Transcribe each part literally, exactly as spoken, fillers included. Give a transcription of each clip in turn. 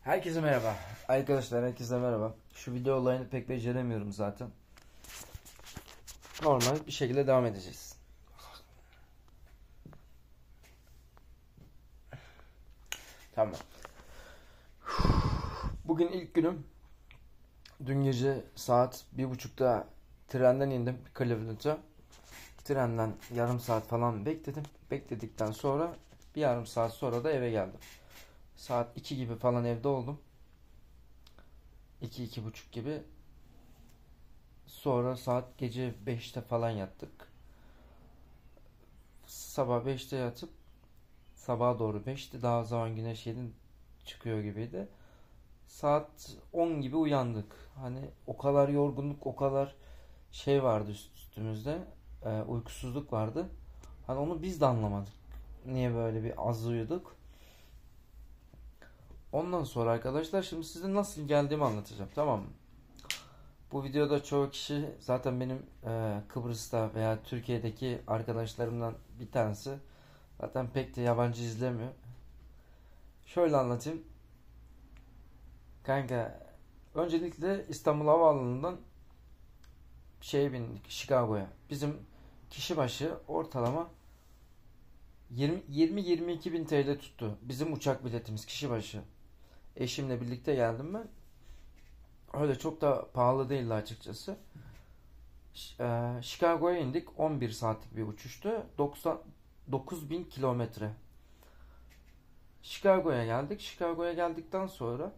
Herkese merhaba. Arkadaşlar herkese merhaba. Şu video olayını pek beceremiyorum zaten. Normal bir şekilde devam edeceğiz. Tamam. Bugün ilk günüm. Dün gece saat bir buçukta trenden indim Cleveland'a. Trenden yarım saat falan bekledim. Bekledikten sonra bir yarım saat sonra da eve geldim. Saat iki gibi falan evde oldum. iki iki buçuk gibi. Sonra saat gece beşte falan yattık. Sabah beşte yatıp sabaha doğru beşti. Daha o zaman güneş yedi çıkıyor gibiydi. Saat on gibi uyandık. Hani o kadar yorgunluk, o kadar şey vardı üstümüzde. E, uykusuzluk vardı. Hani onu biz de anlamadık. Niye böyle bir az uyuduk. Ondan sonra arkadaşlar şimdi size nasıl geldiğimi anlatacağım, tamam mı? Bu videoda çoğu kişi zaten benim e, Kıbrıs'ta veya Türkiye'deki arkadaşlarımdan bir tanesi. Zaten pek de yabancı izlemiyor. Şöyle anlatayım. Kanka, öncelikle İstanbul Havaalanı'ndan şeye bindik, Chicago'ya. Bizim kişi başı ortalama yirmi yirmi iki bin T L tuttu. Bizim uçak biletimiz kişi başı. Eşimle birlikte geldim ben. Öyle çok da pahalı değildi açıkçası. Ş- e, Chicago'ya indik. on bir saatlik bir uçuştu. doksan dokuz bin kilometre. Chicago'ya geldik. Chicago'ya geldikten sonra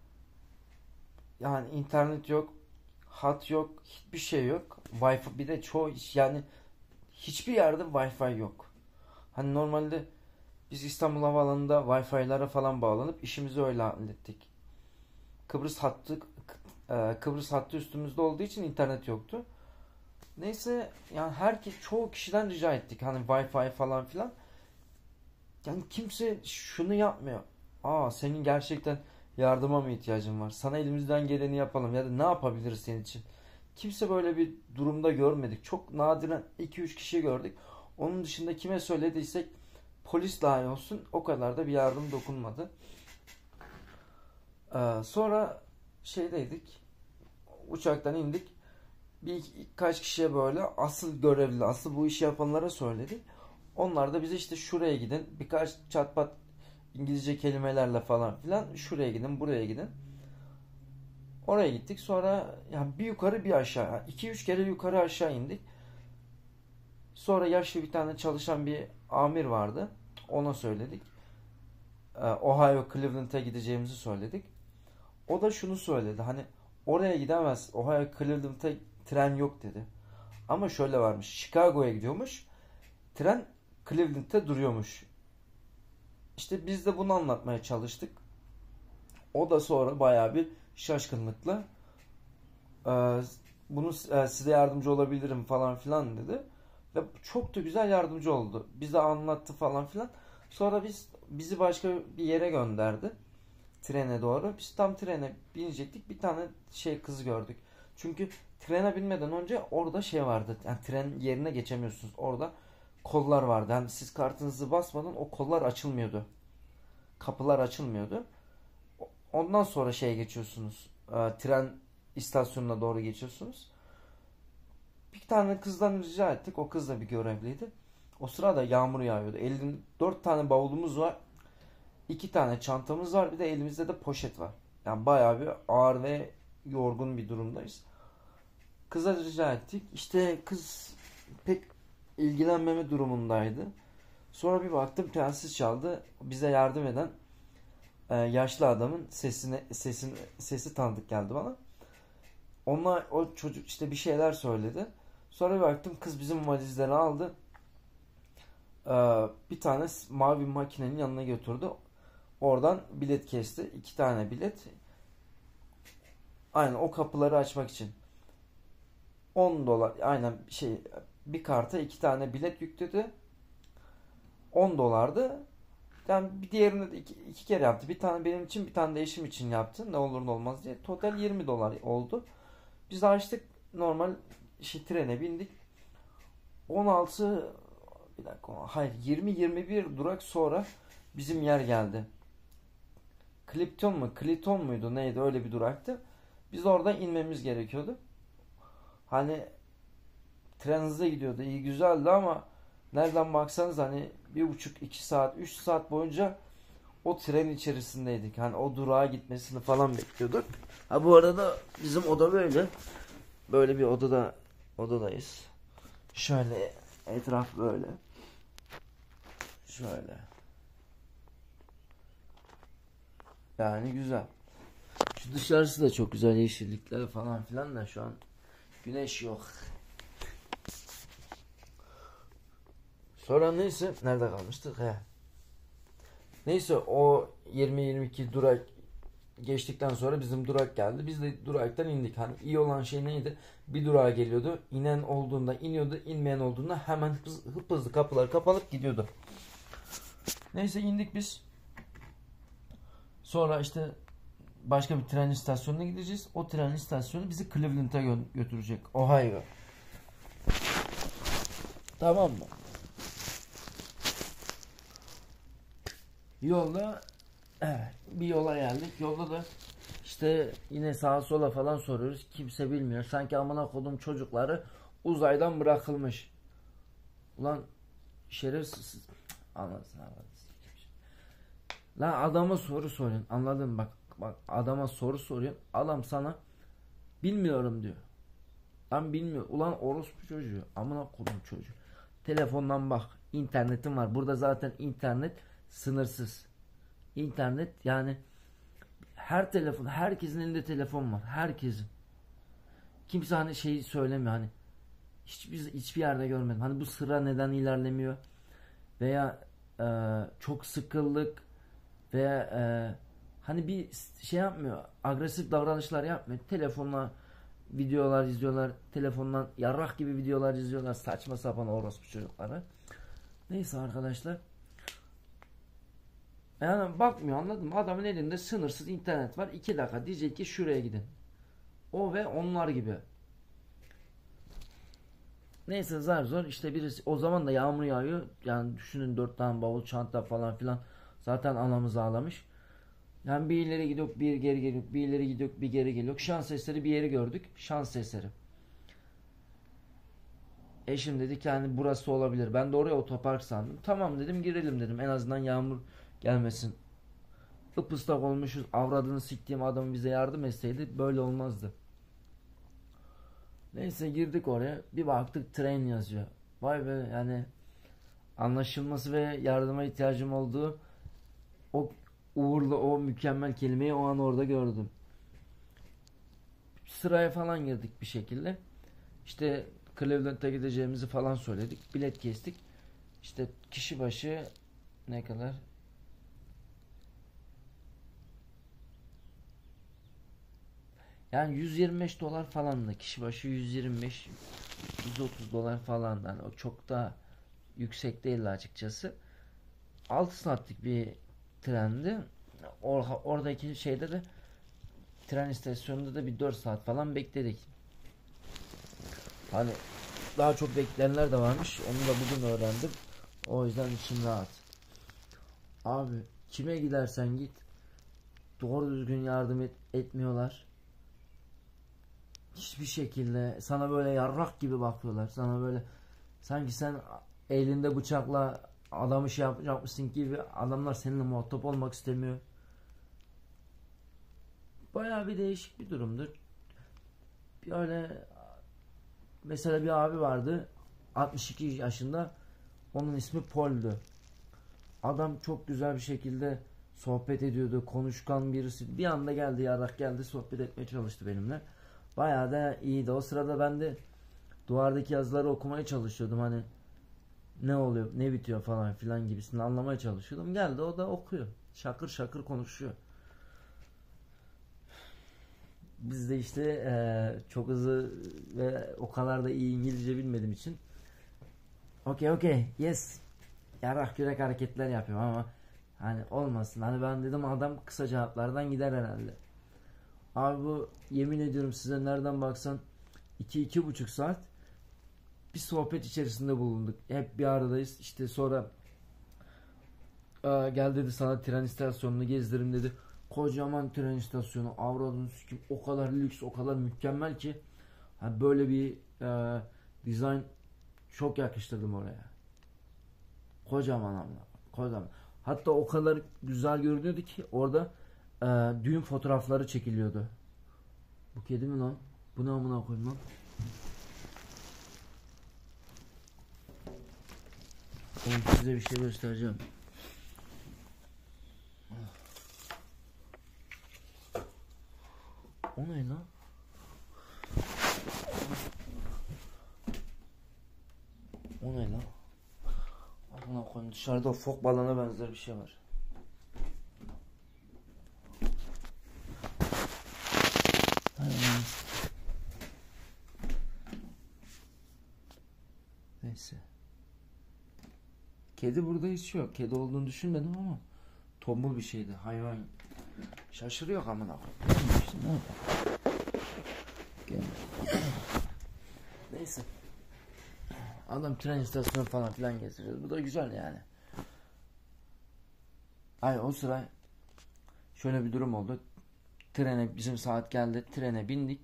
yani internet yok, hat yok, hiçbir şey yok. Wi-Fi bir de çoğu iş yani hiçbir yerde Wi-Fi yok. Hani normalde biz İstanbul Havaalanı'nda Wi-Fi'lara falan bağlanıp işimizi öyle hallettik. Kıbrıs hattı e, Kıbrıs hattı üstümüzde olduğu için internet yoktu. Neyse yani herkes çoğu kişiden rica ettik hani Wi-Fi falan filan. Yani kimse şunu yapmıyor. Aa, senin gerçekten yardıma mı ihtiyacın var? Sana elimizden geleni yapalım ya da ne yapabiliriz senin için? Kimse böyle bir durumda görmedik. Çok nadiren iki üç kişi gördük. Onun dışında kime söylediysek polis dahi olsun o kadar da bir yardım dokunmadı. Ee, sonra şeydeydik. Uçaktan indik. Bir kaç kişiye böyle asıl görevli, asıl bu işi yapanlara söyledik. Onlar da bize işte şuraya gidin, birkaç çatpat İngilizce kelimelerle falan filan şuraya gidin, buraya gidin. Oraya gittik. Sonra yani bir yukarı bir aşağı, iki üç kere yukarı aşağı indik. Sonra yaşlı bir tane çalışan bir amir vardı. Ona söyledik. Ee, Ohio Cleveland'a gideceğimizi söyledik. O da şunu söyledi. Hani oraya gidemez. Ohio Cleveland'a tren yok dedi. Ama şöyle varmış. Chicago'ya gidiyormuş. Tren Cleveland'da duruyormuş. İşte biz de bunu anlatmaya çalıştık. O da sonra bayağı bir şaşkınlıkla e, bunu e, size yardımcı olabilirim falan filan dedi. Ve çok da güzel yardımcı oldu. Bize anlattı falan filan. Sonra biz bizi başka bir yere gönderdi. Trene doğru. Biz tam trene binecektik. Bir tane şey kız gördük. Çünkü trene binmeden önce orada şey vardı. Yani tren yerine geçemiyorsunuz. Orada kollar vardı. Yani siz kartınızı basmadan o kollar açılmıyordu. Kapılar açılmıyordu. Ondan sonra şeye geçiyorsunuz. E, tren istasyonuna doğru geçiyorsunuz. Bir tane kızdan rica ettik. O kız da bir görevliydi. O sırada yağmur yağıyordu. Elinde dört tane bavulumuz var. iki tane çantamız var. Bir de elimizde de poşet var. Yani bayağı bir ağır ve yorgun bir durumdayız. Kıza rica ettik. İşte kız pek ilgilenmeme durumundaydı. Sonra bir baktım telsiz çaldı. Bize yardım eden e, yaşlı adamın sesine sesin sesi tanıdık geldi bana. Onlar o çocuk işte bir şeyler söyledi. Sonra bir baktım kız bizim valizleri aldı. Ee, bir tane mavi makinenin yanına götürdü. Oradan bilet kesti. İki tane bilet. Aynen o kapıları açmak için. on dolar. Aynen şey bir karta iki tane bilet yükledi. on dolardı. Yani bir diğerini de iki, iki kere yaptı. Bir tane benim için bir tane de eşim için yaptı. Ne olur ne olmaz diye. Total yirmi dolar oldu. Biz açtık normal şey, trene bindik. on altı bir dakika hayır yirmi yirmi bir durak sonra bizim yer geldi. Klipton mu? Kliton muydu? Neydi? Öyle bir duraktı. Biz oradan inmemiz gerekiyordu. Hani tren hızlı gidiyordu. İyi güzeldi ama nereden baksanız hani bir buçuk iki saat üç saat boyunca o tren içerisindeydik. Hani o durağa gitmesini falan bekliyorduk. Ha bu arada bizim oda böyle. Böyle bir odada odadayız. Şöyle etraf böyle. Şöyle. Yani güzel. Şu dışarısı da çok güzel, yeşillikler falan filan da şu an güneş yok. Sonra neyse nerede kalmıştık? He. Neyse o yirmi yirmi iki durak geçtikten sonra bizim durak geldi. Biz de duraktan indik. Hani iyi olan şey neydi? Bir durağa geliyordu. İnen olduğunda iniyordu. İnmeyen olduğunda hemen hız, hıp hızlı kapılar kapanıp gidiyordu. Neyse indik biz. Sonra işte başka bir tren istasyonuna gideceğiz. O tren istasyonu bizi Cleveland'a gö- götürecek. Ohio. Tamam mı? Yolda evet, bir yola geldik. Yolda da işte yine sağa sola falan soruyoruz. Kimse bilmiyor. Sanki amına kodum çocukları uzaydan bırakılmış. Ulan şerefsiz. Anlasın anlasın. Lan adama soru soruyorsun. Anladın mı? Bak bak adama soru soruyorsun. Adam sana bilmiyorum diyor. Lan bilmiyor. Ulan orospu çocuğu. Amına kodum çocuğu. Telefondan bak. İnternetin var. Burada zaten internet sınırsız. İnternet yani her telefon, herkesin elinde telefon var. Herkesin. Kimse hani şeyi söylemiyor hani hiçbir hiçbir yerde görmedim. Hani bu sıra neden ilerlemiyor veya e, çok sıkıldık veya e, hani bir şey yapmıyor. Agresif davranışlar yapmıyor. Telefonla videolar izliyorlar. Telefondan yarrak gibi videolar izliyorlar. Saçma sapan orospu çocukları. Neyse arkadaşlar. Yani bakmıyor, anladın mı? Adamın elinde sınırsız internet var. iki dakika diyecek ki şuraya gidin. O ve onlar gibi. Neyse zar zor işte birisi o zaman da yağmur yağıyor. Yani düşünün dört tane bavul çanta falan filan. Zaten anamız ağlamış. Yani bir ileri gidiyor bir geri geliyor. Bir ileri gidiyor bir geri geliyor. Şans eseri bir yeri gördük. Şans eseri. Eşim dedi ki yani burası olabilir. Ben de oraya otopark sandım. Tamam dedim girelim dedim. En azından yağmur gelmesin. Ipıslak olmuşuz. Avradını siktiğim adam bize yardım etseydi böyle olmazdı. Neyse girdik oraya. Bir baktık tren yazıyor. Vay be yani anlaşılması ve yardıma ihtiyacım olduğu o uğurlu o mükemmel kelimeyi o an orada gördüm. Sıraya falan girdik bir şekilde. İşte Cleveland'a gideceğimizi falan söyledik. Bilet kestik. İşte kişi başı ne kadar? Yani yüz yirmi beş dolar falan da kişi başı yüz yirmi beş yüz otuz dolar falan yani o çok da yüksek değil açıkçası. altı saatlik bir trendi. Or oradaki şeyde de tren istasyonunda da bir dört saat falan bekledik. Hani daha çok bekleyenler de varmış. Onu da bugün öğrendim. O yüzden içim rahat. Abi kime gidersen git doğru düzgün yardım et etmiyorlar. Hiçbir şekilde sana böyle yarrak gibi bakıyorlar. Sana böyle sanki sen elinde bıçakla adamı şey yapmışsın gibi adamlar seninle muhatap olmak istemiyor. Bayağı bir değişik bir durumdur. Bir öyle mesela bir abi vardı altmış iki yaşında, onun ismi Paul'du. Adam çok güzel bir şekilde sohbet ediyordu. Konuşkan birisi. Bir anda geldi yarrak geldi sohbet etmeye çalıştı benimle. Bayağı da iyiydi. O sırada ben de duvardaki yazıları okumaya çalışıyordum. Hani ne oluyor, ne bitiyor falan filan gibisini anlamaya çalışıyordum. Geldi o da okuyor. Şakır şakır konuşuyor. Biz de işte ee, çok hızlı ve o kadar da iyi İngilizce bilmediğim için okey okey yes yarrak yürek hareketler yapıyorum ama hani olmasın. Hani ben dedim adam kısa cevaplardan gider herhalde. Abi bu yemin ediyorum size nereden baksan iki iki buçuk saat bir sohbet içerisinde bulunduk. Hep bir aradayız. İşte sonra gel dedi sana tren istasyonunu gezdirim dedi. Kocaman tren istasyonu, avradını sikim, o kadar lüks, o kadar mükemmel ki hani böyle bir e, dizayn çok yakıştırdım oraya. Kocaman ama, kocaman. Hatta o kadar güzel görünüyordu ki orada e, düğün fotoğrafları çekiliyordu. Bu kedi mi lan? Bu ne amına koyayım lan? Oğlum size bir şey göstereceğim. O ne lan? O ne lan? Amına koyayım, dışarıda fok balığına benzer bir şey var. Neyse. Kedi burada hiç yok. Kedi olduğunu düşünmedim ama tombul bir şeydi. Hayvan. Şaşırıyor amına koyayım. İşte ne yapayım? Neyse. Adam tren istasyonu falan filan getiriyor. Bu da güzel yani. Ay o sıra şöyle bir durum oldu. Trene bizim saat geldi. Trene bindik.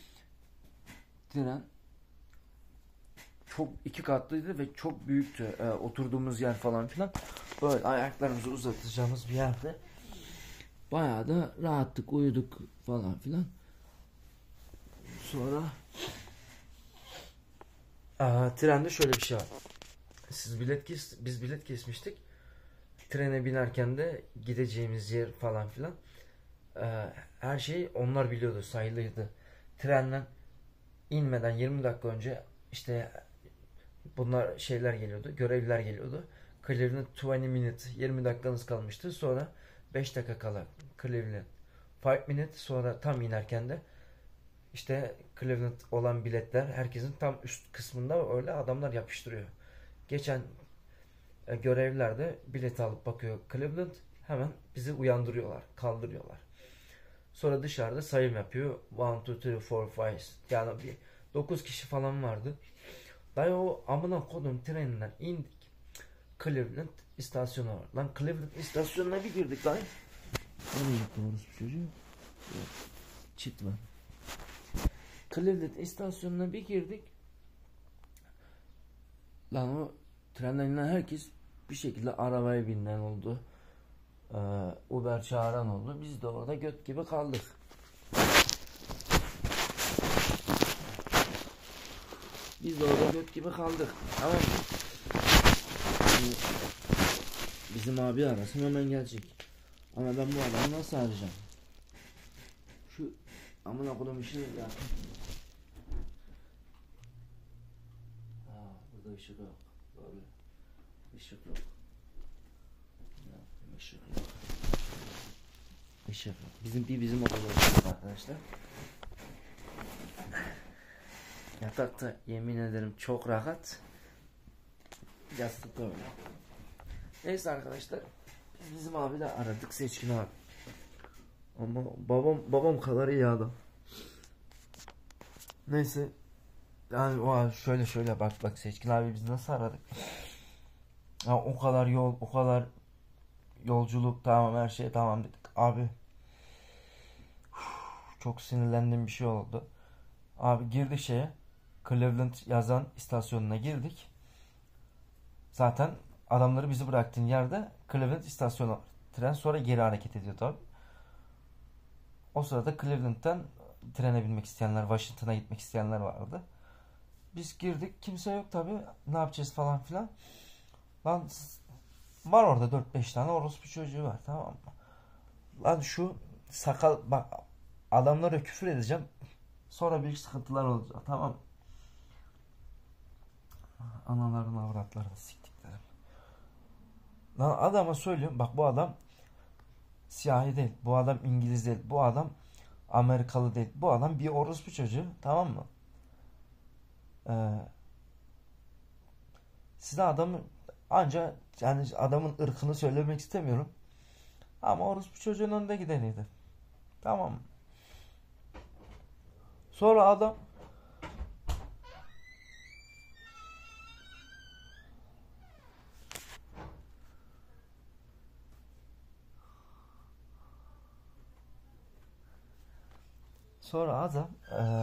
Tren çok iki katlıydı ve çok büyüktü. Ee, oturduğumuz yer falan filan. Böyle ayaklarımızı uzatacağımız bir yerde. Bayağı da rahattık, uyuduk falan filan. Sonra aa, trende şöyle bir şey var. Siz bilet kes, biz bilet kesmiştik. Trene binerken de gideceğimiz yer falan filan. Ee, her şeyi onlar biliyordu, sayılıydı. Trenden inmeden yirmi dakika önce işte bunlar şeyler geliyordu, görevliler geliyordu. Cleveland yirmi minute, yirmi dakikanız kalmıştı. Sonra beş dakika kala Cleveland beş minute, sonra tam inerken de işte Cleveland olan biletler herkesin tam üst kısmında öyle adamlar yapıştırıyor. Geçen e, görevliler de bilet alıp bakıyor Cleveland, hemen bizi uyandırıyorlar, kaldırıyorlar. Sonra dışarıda sayım yapıyor. bir, iki, üç, dört, beş. Yani bir dokuz kişi falan vardı. Dayı o amına kodum treninden indik. Cleveland istasyonu var. Lan Cleveland istasyonuna bir girdik dayı. Nereye gitti orası çocuğu? Çit var. Cleveland istasyonuna bir girdik. Lan o trenden inen herkes bir şekilde arabaya binen oldu. Ee, Uber çağıran oldu. Biz de orada göt gibi kaldık. Biz de orada göt gibi kaldık. Tamam mı? Şimdi bizim abi arasın hemen gelecek. Ama ben bu adamı nasıl arayacağım? Şu amına koyduğum işini ya. Aa, burada ışık yok. Böyle ışık yok. Işık yok. Işık yok. Bizim bir bizim odada arkadaşlar. Yatakta yemin ederim çok rahat. Yastık da öyle. Neyse arkadaşlar, bizim abi de aradık, Seçkin abi. Ama babam babam kadar iyi adam. Neyse. Yani o şöyle şöyle bak bak Seçkin abi biz nasıl aradık? Ya o kadar yol, o kadar yolculuk, tamam her şey tamam dedik. Abi çok sinirlendiğim bir şey oldu. Abi girdik şeye, Cleveland yazan istasyonuna girdik. Zaten adamları bizi bıraktığın yerde Cleveland istasyonu, tren sonra geri hareket ediyor tabi. O sırada Cleveland'dan trene binmek isteyenler, Washington'a gitmek isteyenler vardı. Biz girdik, kimse yok tabi, ne yapacağız falan filan. Lan var orada dört beş tane orospu çocuğu var, tamam mı? Lan şu sakal bak, adamlara küfür edeceğim. Sonra büyük sıkıntılar olacak, tamam. Anaların avratlarını siktiklerim. Lan adama söylüyorum, bak bu adam siyahi değil, bu adam İngiliz değil, bu adam Amerikalı değil, bu adam bir orospu çocuğu, tamam mı? Ee, size adamı anca yani adamın ırkını söylemek istemiyorum. Ama orospu çocuğun önünde gideniydi. Tamam mı? Sonra adam Sonra adam e,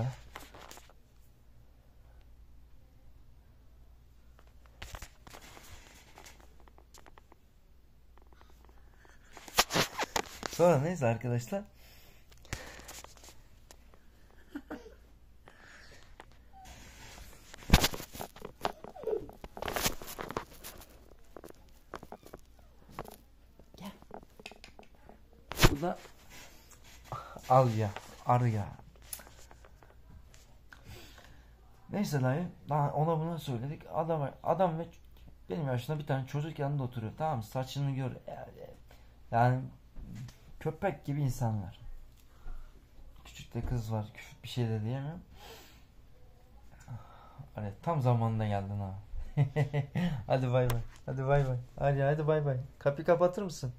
sonra neyse arkadaşlar, bu da al ya, arı ya. Neyse dayı, daha ona buna söyledik. Adam adam ve benim yaşımda bir tane çocuk yanında oturuyor. Tamam mı? Saçını gör. Yani, yani köpek gibi insanlar. Küçük de kız var. Küçük bir şey de diyemiyorum. Evet, tam zamanında geldin ha. Hadi bay bay. Hadi bay bay. Hadi hadi bay bay. Kapıyı kapatır mısın?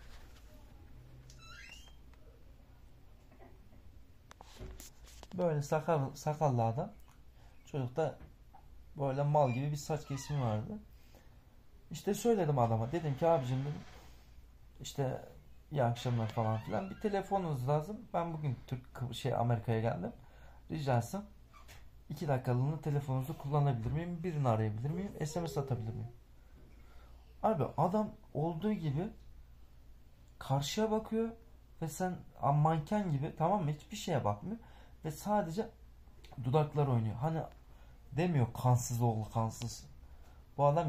Böyle sakal sakallı adam. Çocukta böyle mal gibi bir saç kesimi vardı. İşte söyledim adama. Dedim ki abicim dedim, işte iyi akşamlar falan filan. Bir telefonunuz lazım. Ben bugün Türk şey Amerika'ya geldim. Rica etsem iki dakikalığına telefonunuzu kullanabilir miyim? Birini arayabilir miyim? S M S atabilir miyim? Abi adam olduğu gibi karşıya bakıyor ve sen manken gibi, tamam mı? Hiçbir şeye bakmıyor ve sadece dudaklar oynuyor. Hani demiyor kansız oğlu kansız. Bu adam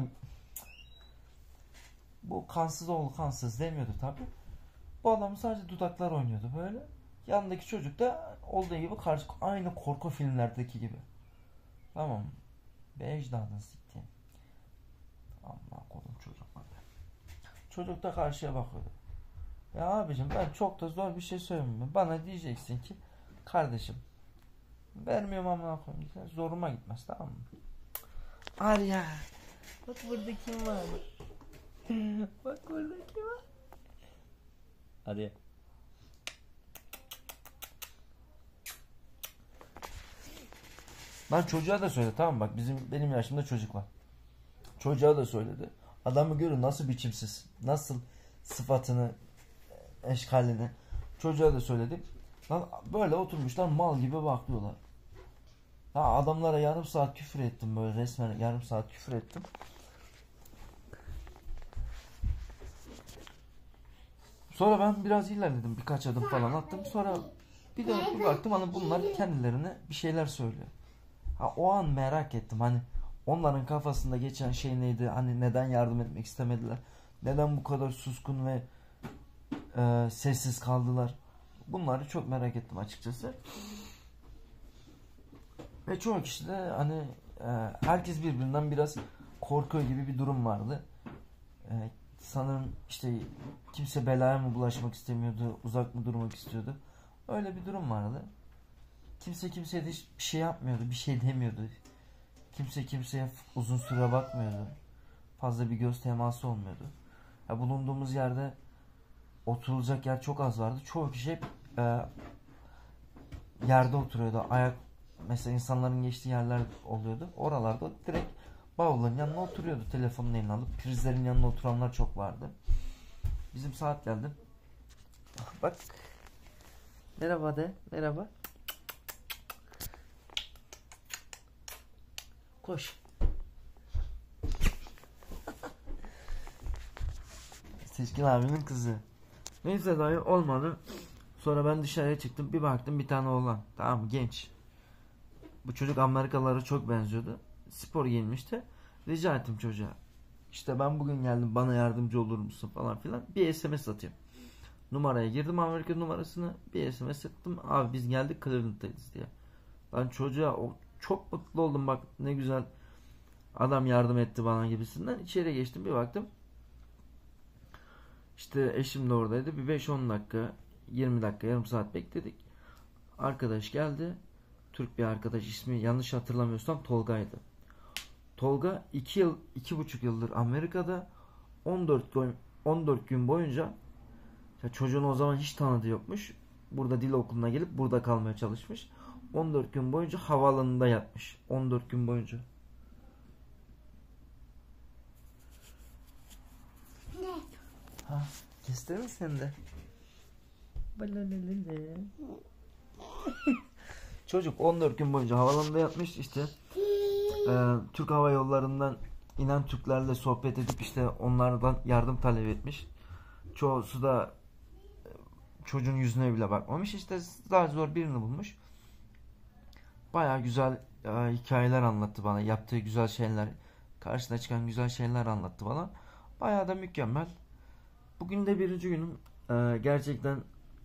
bu kansız oğlu kansız demiyordu tabi. Bu adamın sadece dudaklar oynuyordu böyle. Yanındaki çocuk da olduğu gibi karşı, aynı korku filmlerdeki gibi. Tamam mı? Be ecdadını sikti. Amma kodum çocuk. Çocuk da karşıya bakıyordu. Ya abicim ben çok da zor bir şey söylemiyorum. Bana diyeceksin ki kardeşim vermiyorum amına koyayım. Zoruma gitmez, tamam mı? Arya. Bak burada kim var? Bak burada kim var? Hadi. Ben çocuğa da söyledi, tamam mı? Bak bizim benim yaşımda çocuk var. Çocuğa da söyledi. Adamı görün nasıl biçimsiz. Nasıl sıfatını, eşkalini. Çocuğa da söyledim. Lan böyle oturmuşlar mal gibi bakıyorlar. Ha, adamlara yarım saat küfür ettim, böyle resmen yarım saat küfür ettim. Sonra ben biraz ilerledim, birkaç adım falan attım. Sonra bir de bir baktım hani bunlar kendilerine bir şeyler söylüyor. Ha, o an merak ettim hani onların kafasında geçen şey neydi? Hani neden yardım etmek istemediler? Neden bu kadar suskun ve e, sessiz kaldılar? Bunları çok merak ettim açıkçası. Ve çoğu kişi de hani e, herkes birbirinden biraz korkuyor gibi bir durum vardı. E, sanırım işte kimse belaya mı bulaşmak istemiyordu, uzak mı durmak istiyordu. Öyle bir durum vardı. Kimse kimseye de bir şey yapmıyordu, bir şey demiyordu. Kimse kimseye uzun süre bakmıyordu. Fazla bir göz teması olmuyordu. Ya bulunduğumuz yerde oturulacak yer çok az vardı. Çoğu kişi hep e, yerde oturuyordu. Ayak, mesela insanların geçtiği yerler oluyordu. Oralarda direkt bavulların yanına oturuyordu. Telefonun eline alıp prizlerin yanına oturanlar çok vardı. Bizim saat geldi. Bak. Merhaba de. Merhaba. Koş. Seçkin abimin kızı. Neyse dayı olmadı. Sonra ben dışarıya çıktım. Bir baktım bir tane oğlan. Tamam mı? Genç. Bu çocuk Amerikalılara çok benziyordu. Spor giyinmişti. Rica ettim çocuğa. İşte ben bugün geldim, bana yardımcı olur musun falan filan. Bir S M S atayım. Numaraya girdim, Amerika numarasını. Bir S M S attım. Abi biz geldik Cleveland'dayız diye. Ben çocuğa o çok mutlu oldum, bak ne güzel adam yardım etti bana gibisinden. İçeri geçtim, bir baktım. İşte eşim de oradaydı. Bir beş on dakika, yirmi dakika, yarım saat bekledik. Arkadaş geldi. Türk bir arkadaş, ismi yanlış hatırlamıyorsam Tolga'ydı. Tolga iki yıl, iki buçuk yıldır Amerika'da. on dört gün, on dört gün boyunca, ya çocuğun o zaman hiç tanıdığı yokmuş. Burada dil okuluna gelip burada kalmaya çalışmış. on dört gün boyunca havaalanında yatmış. on dört gün boyunca. Ne? Ha, kestir mi sen de? Çocuk on dört gün boyunca havaalanında yatmış işte. Ee, Türk Hava Yolları'ndan inen Türklerle sohbet edip işte onlardan yardım talep etmiş. Çoğusu da çocuğun yüzüne bile bakmamış. İşte daha zor birini bulmuş. Baya güzel e, hikayeler anlattı bana. Yaptığı güzel şeyler, karşısına çıkan güzel şeyler anlattı bana. Baya da mükemmel. Bugün de birinci günüm. E, gerçekten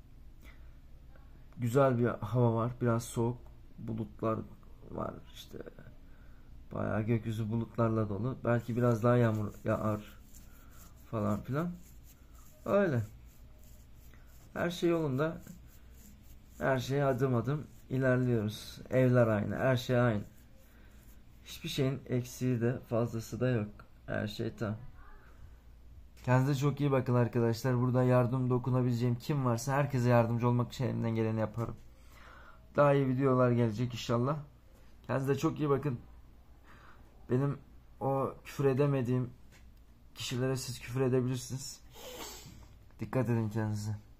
güzel bir hava var. Biraz soğuk. Bulutlar var işte. Bayağı gökyüzü bulutlarla dolu. Belki biraz daha yağmur yağar falan filan. Öyle. Her şey yolunda. Her şeye adım adım ilerliyoruz. Evler aynı. Her şey aynı. Hiçbir şeyin eksiği de fazlası da yok. Her şey tam. Kendinize çok iyi bakın arkadaşlar. Burada yardım dokunabileceğim kim varsa herkese yardımcı olmak için elimden geleni yaparım. Daha iyi videolar gelecek inşallah. Kendinize çok iyi bakın. Benim o küfür edemediğim kişilere siz küfür edebilirsiniz. Dikkat edin kendinize.